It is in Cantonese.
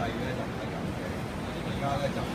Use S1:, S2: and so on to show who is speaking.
S1: 咧就唔係咁嘅，而家咧就